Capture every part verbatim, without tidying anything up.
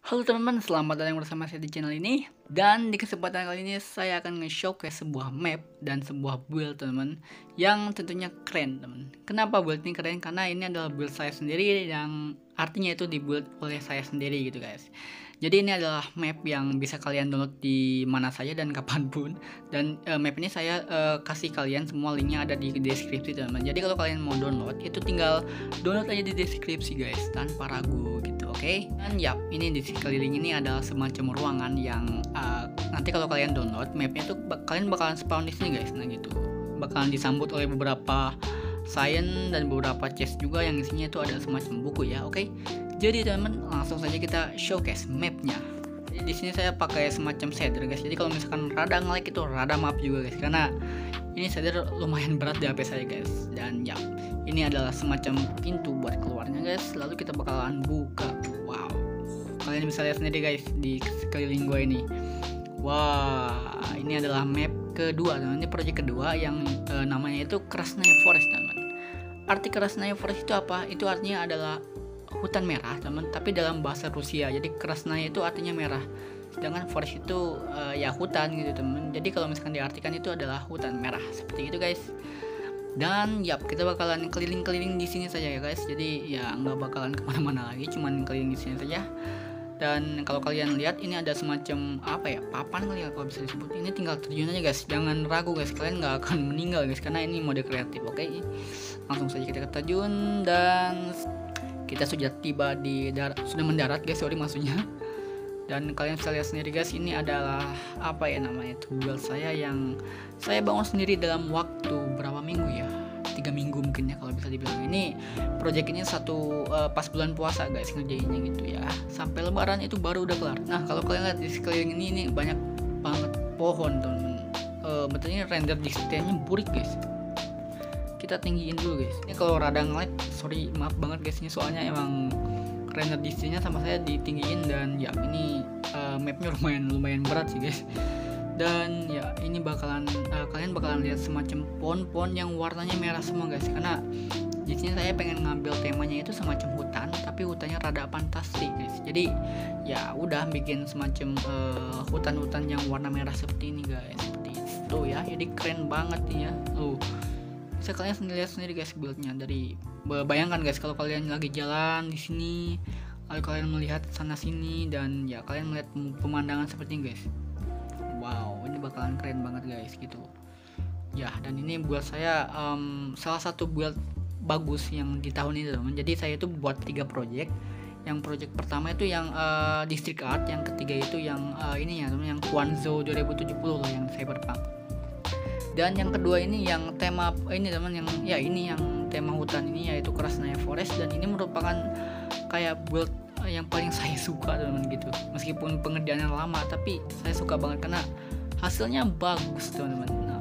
Halo teman-teman, selamat datang bersama saya di channel ini. Dan di kesempatan kali ini saya akan nge-showcase sebuah map dan sebuah build teman-teman, yang tentunya keren teman. Kenapa build ini keren? Karena ini adalah build saya sendiri, yang artinya itu dibuild oleh saya sendiri gitu guys. Jadi ini adalah map yang bisa kalian download di mana saja dan kapanpun. Dan uh, map ini saya uh, kasih kalian semua linknya ada di deskripsi teman-teman. Jadi kalau kalian mau download itu tinggal download aja di deskripsi guys, tanpa ragu gitu, oke? Okay? Dan yap, ini di sekeliling ini adalah semacam ruangan yang uh, nanti kalau kalian download mapnya tuh kalian bakalan spawn di sini guys. Nah gitu, bakalan disambut oleh beberapa sign dan beberapa chest juga yang isinya itu ada semacam buku ya, oke? Okay? Jadi teman-teman, langsung saja kita showcase mapnya. Jadi di sini saya pakai semacam shader guys. Jadi kalau misalkan rada nge-lag itu rada maaf juga guys, karena ini shader lumayan berat di H P saya guys. Dan ya, ini adalah semacam pintu buat keluarnya guys. Lalu kita bakalan buka. Wow, kalian bisa lihat sendiri guys di sekeliling gua ini. Wah, ini adalah map kedua teman. Ini project kedua yang e, namanya itu Krasnaya Forest teman. Arti Krasnaya Forest itu apa? Itu artinya adalah hutan merah teman, tapi dalam bahasa Rusia. Jadi Krasnaya itu artinya merah, sedangkan forest itu uh, ya hutan gitu teman. Jadi kalau misalkan diartikan itu adalah hutan merah seperti itu guys. Dan yap, kita bakalan keliling-keliling di sini saja ya guys. Jadi ya nggak bakalan kemana-mana lagi, cuman keliling di sini saja. Dan kalau kalian lihat ini ada semacam apa ya, papan kali ya kalau bisa disebut. Ini tinggal terjun aja guys, jangan ragu guys, kalian nggak akan meninggal guys, karena ini mode kreatif. Oke, okay? Langsung saja kita terjun dan kita sudah tiba di darat, sudah mendarat guys, sorry maksudnya. Dan kalian bisa lihat sendiri guys, ini adalah apa ya namanya itu, build saya yang saya bangun sendiri dalam waktu berapa minggu ya, tiga minggu mungkin ya kalau bisa dibilang. Ini project ini satu uh, pas bulan puasa guys ngerjainnya gitu ya, sampai lebaran itu baru udah kelar. Nah kalau kalian lihat di sekeliling ini, ini banyak banget pohon teman. Uh, betulnya render distance-nya burik guys. Kita tinggiin dulu guys. Ini kalau rada nge-lag, sorry maaf banget guys, ini soalnya emang render distance-nya sama saya ditinggiin. Dan ya ini uh, mapnya lumayan lumayan berat sih guys. Dan ya ini bakalan uh, kalian bakalan lihat semacam pohon-pohon yang warnanya merah semua guys, karena di sini saya pengen ngambil temanya itu semacam hutan, tapi hutannya rada fantastik guys. Jadi ya udah bikin semacam uh, hutan-hutan yang warna merah seperti ini guys, seperti itu ya. Jadi keren banget nih ya. Tuh, bisa kalian sendiri lihat sendiri guys buildnya. Dari bayangkan guys kalau kalian lagi jalan di sini, lalu kalian melihat sana sini, dan ya kalian melihat pemandangan seperti ini guys. Wow, ini bakalan keren banget guys gitu ya. Dan ini buat saya um, salah satu build bagus yang di tahun ini teman. Jadi saya itu buat tiga project. Yang project pertama itu yang uh, District Art, yang ketiga itu yang uh, ini ya teman, yang Quanzo dua ribu tujuh puluh lah, yang Cyberpunk. Dan yang kedua ini yang tema ini teman, yang ya ini yang tema hutan ini yaitu Krasnaya Forest. Dan ini merupakan kayak build yang paling saya suka teman gitu. Meskipun pengerjaannya lama, tapi saya suka banget karena hasilnya bagus teman-teman. Nah,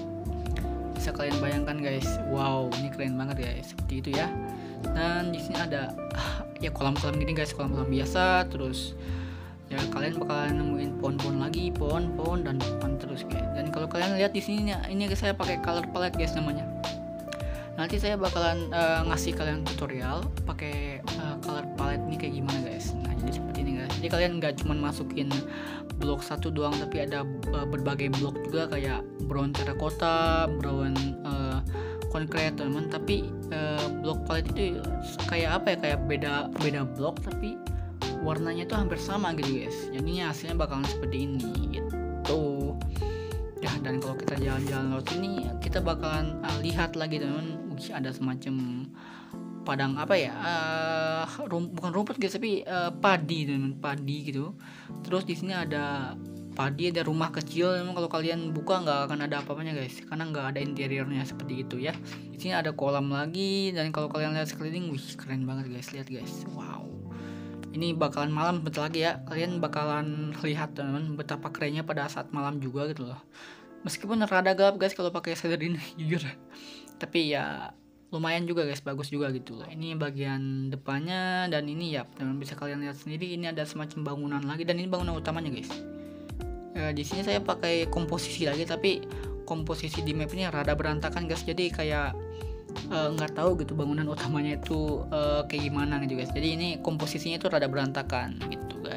bisa kalian bayangkan guys. Wow, ini keren banget guys. Seperti itu ya. Dan di sini ada ya kolam-kolam gini guys, kolam-kolam biasa. Terus ya kalian bakalan nemuin pohon-pohon lagi, pohon-pohon dan pohon terus guys. Dan kalau kalian lihat di sini ini saya pakai color palette guys namanya. Nanti saya bakalan uh, ngasih kalian tutorial pakai uh, color palette ini kayak gimana guys. Nah jadi seperti ini guys. Jadi kalian nggak cuma masukin blok satu doang, tapi ada uh, berbagai blok juga, kayak brown terracotta, brown uh, concrete teman. Tapi uh, blok palette itu kayak apa ya, kayak beda beda blok tapi warnanya tuh hampir sama gitu guys. Jadinya hasilnya bakalan seperti ini gitu ya. Dan kalau kita jalan-jalan lewat sini, kita bakalan uh, lihat lagi teman, ada semacam padang apa ya, uh, rum, bukan rumput guys, tapi uh, padi teman, padi gitu. Terus di sini ada padi, ada rumah kecil. Memang kalau kalian buka nggak akan ada apa-apanya guys, karena nggak ada interiornya seperti itu ya. Di sini ada kolam lagi. Dan kalau kalian lihat sekeliling, wih keren banget guys, lihat guys. Wow, ini bakalan malam bentar lagi ya, kalian bakalan lihat teman betapa kerennya pada saat malam juga gitu loh. Meskipun rada gelap guys kalau pakai shader ini jujur, tapi ya lumayan juga guys, bagus juga gitu loh. Ini bagian depannya. Dan ini ya teman bisa kalian lihat sendiri, ini ada semacam bangunan lagi, dan ini bangunan utamanya guys. Ya, di sini saya pakai komposisi lagi, tapi komposisi di map ini rada berantakan guys. Jadi kayak nggak uh, tahu gitu bangunan utamanya itu uh, kayak gimana gitu guys. Jadi ini komposisinya itu rada berantakan gitu guys.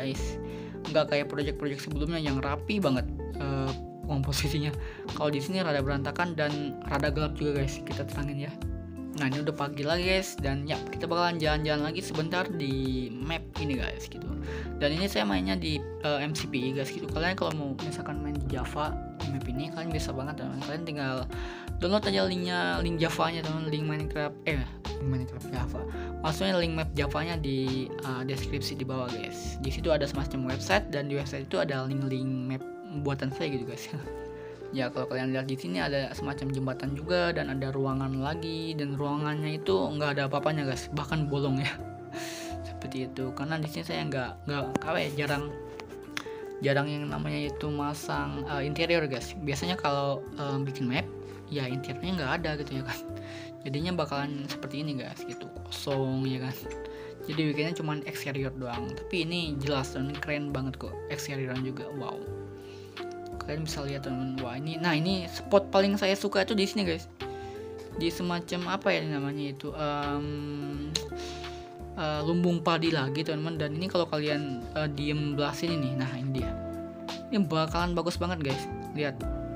guys, nggak kayak project-project sebelumnya yang rapi banget uh, komposisinya. Kalau di sini rada berantakan dan rada gelap juga guys, kita terangin ya. Nah ini udah pagi lagi guys, dan ya kita bakalan jalan-jalan lagi sebentar di map ini guys gitu. Dan ini saya mainnya di uh, M C P I guys gitu. Kalian kalau mau misalkan main di Java di map ini, kalian bisa banget teman. Kalian tinggal download aja linknya, link Javanya teman, link Minecraft eh link Minecraft Java. Maksudnya link map Javanya di uh, deskripsi di bawah guys. Di situ ada semacam website, dan di website itu ada link-link map buatan saya gitu guys. Ya kalau kalian lihat di sini ada semacam jembatan juga, dan ada ruangan lagi, dan ruangannya itu nggak ada apa-apanya guys, bahkan bolong ya. Seperti itu, karena di sini saya nggak nggak apa ya, jarang jarang yang namanya itu masang uh, interior guys. Biasanya kalau uh, bikin map ya interiornya nggak ada gitu ya kan, jadinya bakalan seperti ini guys gitu, kosong ya kan. Jadi bikinnya cuma eksterior doang, tapi ini jelas dan keren banget kok eksteriornya juga. Wow, kalian bisa lihat teman. Wah ini, nah ini spot paling saya suka itu di sini guys, di semacam apa ya namanya itu um, uh, lumbung padi lagi teman-teman. Dan ini kalau kalian uh, diem belah sini nih, nah ini dia, ini bakalan bagus banget guys. Lihat,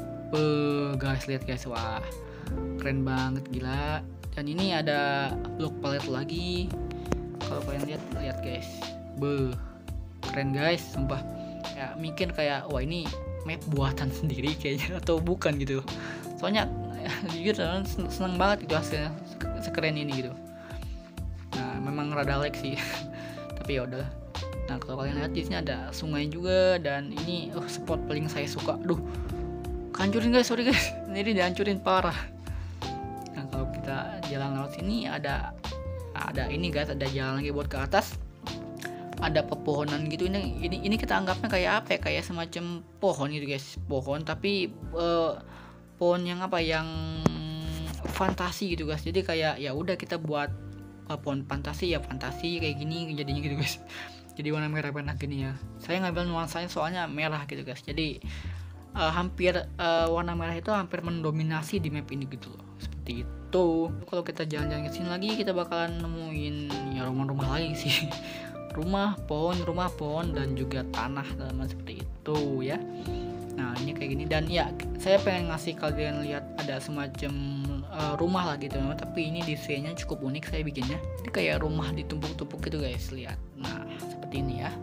uh, guys lihat guys, wah keren banget gila. Dan ini ada blok palet lagi, kalau kalian lihat lihat guys, beuh keren guys, sumpah. Ya mikir kayak wah ini map buatan sendiri kayaknya atau bukan gitu. Soalnya jujur seneng banget gitu hasilnya, sekeren ini gitu. Nah memang rada lag sih tapi ya udah. Nah kalau kalian lihat di sini ada sungai juga, dan ini oh spot paling saya suka. Duh, hancurin guys, sorry guys, ini dihancurin parah. Nah kalau kita jalan lewat sini ada ada ini guys, ada jalan lagi buat ke atas. Ada pepohonan gitu. Ini ini ini kita anggapnya kayak apa ya, kayak semacam pohon gitu guys, pohon tapi uh, pohon yang apa, yang fantasi gitu guys. Jadi kayak ya udah kita buat uh, pohon fantasi ya, fantasi kayak gini jadinya gitu guys. Jadi warna merah merah gini ya, saya ngambil nuansanya soalnya merah gitu guys. Jadi uh, hampir uh, warna merah itu hampir mendominasi di map ini gitu loh, seperti itu. Kalau kita jalan-jalan ke sini lagi, kita bakalan nemuin ya rumah-rumah lagi sih. Rumah, pohon, rumah, pohon, dan juga tanah teman, seperti itu ya. Nah ini kayak gini, dan ya saya pengen ngasih kalian lihat ada semacam uh, rumah lagi teman-teman, tapi ini desainnya cukup unik saya bikinnya. Ini kayak rumah ditumpuk-tumpuk gitu guys, lihat. Nah seperti ini ya.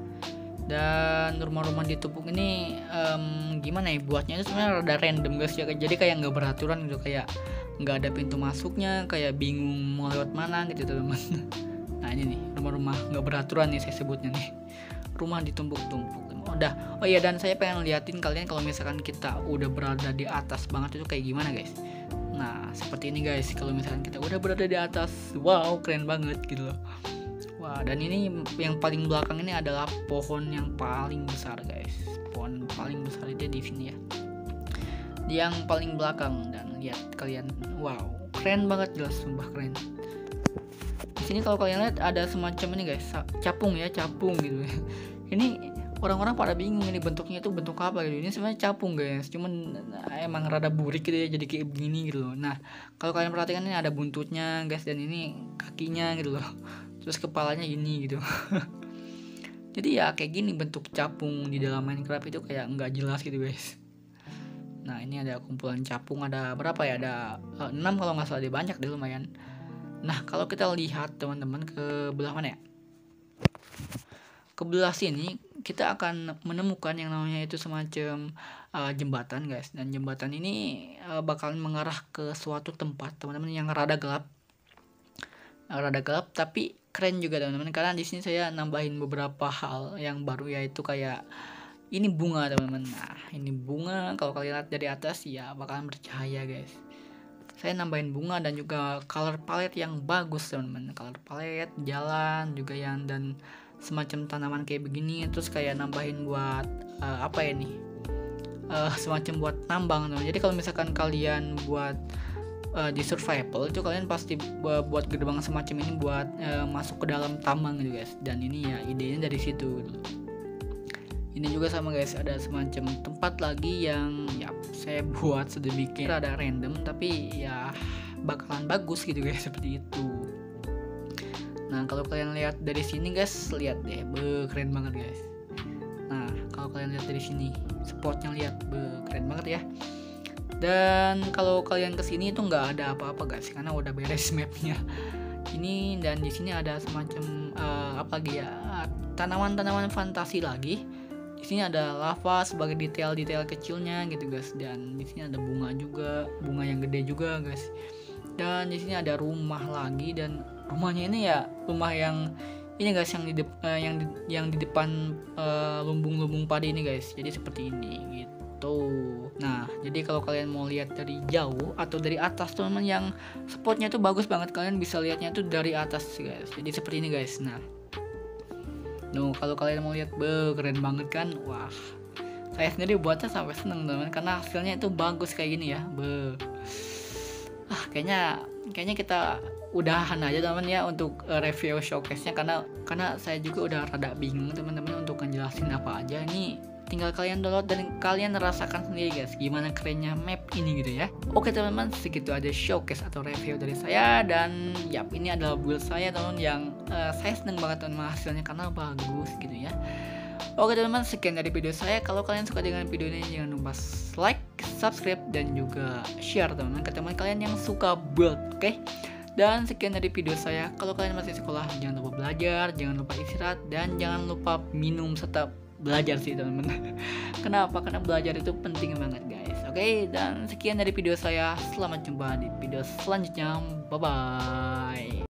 Dan rumah-rumah ditumpuk ini um, gimana ya buatnya, itu sebenarnya rada random guys ya. Jadi kayak nggak beraturan gitu, kayak nggak ada pintu masuknya, kayak bingung mau lewat mana gitu teman-teman. Nah ini nih rumah-rumah nggak beraturan nih saya sebutnya nih, rumah ditumpuk-tumpuk. Udah, oh iya, dan saya pengen liatin kalian kalau misalkan kita udah berada di atas banget itu kayak gimana guys. Nah seperti ini guys, kalau misalkan kita udah berada di atas, wow keren banget gitu loh. Wah, dan ini yang paling belakang ini adalah pohon yang paling besar guys, pohon paling besar itu di sini ya, di yang paling belakang. Dan lihat kalian, wow keren banget, jelas sumpah keren. Di sini kalau kalian lihat ada semacam ini guys, capung ya, capung gitu. Ini orang-orang pada bingung ini bentuknya itu bentuk apa gitu. Ini sebenarnya capung guys, cuman emang rada burik gitu ya, jadi kayak begini gitu loh. Nah kalau kalian perhatikan ini ada buntutnya guys, dan ini kakinya gitu loh, terus kepalanya ini gitu. Jadi ya kayak gini bentuk capung di dalam Minecraft itu, kayak nggak jelas gitu guys. Nah ini ada kumpulan capung, ada berapa ya, ada uh, enam kalau nggak salah, dia banyak deh lumayan. Nah kalau kita lihat teman-teman ke belah mana ya, ke belah sini kita akan menemukan yang namanya itu semacam uh, jembatan guys. Dan jembatan ini uh, bakalan mengarah ke suatu tempat teman-teman yang rada gelap, uh, rada gelap tapi keren juga teman-teman, karena di sini saya nambahin beberapa hal yang baru, yaitu kayak ini bunga teman-teman. Nah ini bunga, kalau kalian lihat dari atas ya bakalan bercahaya guys. Saya nambahin bunga dan juga color palette yang bagus teman-teman, color palette, jalan juga yang, dan semacam tanaman kayak begini. Terus kayak nambahin buat uh, apa ya nih, uh, semacam buat tambang teman. Jadi kalau misalkan kalian buat uh, di survival itu, kalian pasti buat gerbang semacam ini buat uh, masuk ke dalam tambang gitu guys. Dan ini ya idenya dari situ gitu. Ini juga sama guys, ada semacam tempat lagi yang ya saya buat sudah bikin rada random, tapi ya bakalan bagus gitu guys, seperti itu. Nah kalau kalian lihat dari sini guys, lihat deh, be keren banget guys. kalau kalian lihat dari sini. Spotnya lihat, be, keren banget ya. Dan kalau kalian kesini itu nggak ada apa-apa guys, karena udah beres mapnya. Ini dan di sini ada semacam uh, apa lagi ya, tanaman-tanaman fantasi lagi. Di sini ada lava sebagai detail-detail kecilnya gitu guys, dan di sini ada bunga juga, bunga yang gede juga guys. Dan di sini ada rumah lagi, dan rumahnya ini ya rumah yang ini guys, yang di de uh, yang di, yang di depan uh, lumbung-lumbung padi ini guys. Jadi seperti ini gitu. Nah, jadi kalau kalian mau lihat dari jauh atau dari atas teman-teman, yang spotnya itu bagus banget, kalian bisa lihatnya tuh dari atas guys. Jadi seperti ini guys. Nah, Nuh, kalau kalian mau lihat, be, keren banget kan? Wah, saya sendiri buatnya sampai seneng teman, karena hasilnya itu bagus kayak gini ya, be. Ah, kayaknya kayaknya kita udahan aja teman ya untuk uh, review showcase-nya, karena karena saya juga udah rada bingung teman-teman untuk ngejelasin apa aja. Ini tinggal kalian download dan kalian rasakan sendiri guys gimana kerennya map ini gitu ya. Oke teman-teman, segitu aja showcase atau review dari saya, dan yap, ini adalah build saya teman yang uh, saya seneng banget teman hasilnya karena bagus gitu ya. Oke teman-teman, sekian dari video saya. Kalau kalian suka dengan video ini, jangan lupa like, subscribe, dan juga share teman-teman ke teman kalian yang suka build, oke? Okay? Dan sekian dari video saya. Kalau kalian masih sekolah, jangan lupa belajar, jangan lupa istirahat, dan jangan lupa minum serta belajar sih teman-teman. Kenapa? Karena belajar itu penting banget guys. Oke, okay? Dan sekian dari video saya. Selamat jumpa di video selanjutnya. Bye bye.